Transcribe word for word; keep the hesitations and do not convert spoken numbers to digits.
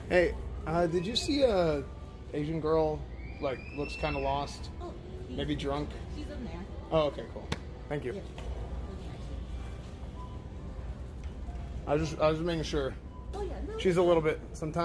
Hey, uh, did you see a Asian girl, like, looks kind of lost? Oh, maybe drunk? She's in there. Oh, okay, cool. Thank you. Yeah. I was just, I was just making sure. Oh, yeah. No. She's a little bit, sometimes.